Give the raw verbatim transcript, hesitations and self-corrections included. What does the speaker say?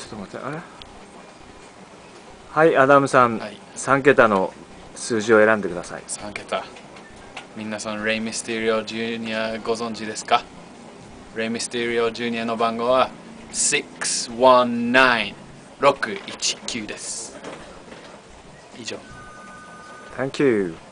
ちょっと待って、あれ。はい、アダムさん、 はい、 さん桁の数字を選んでください。 さん桁。皆さん、レイ・ミステリオ・ジュニアご存知ですか？レイ・ミステリオ・ジュニアの番号はろくいちきゅうろくいちきゅうです。以上。 Thank you.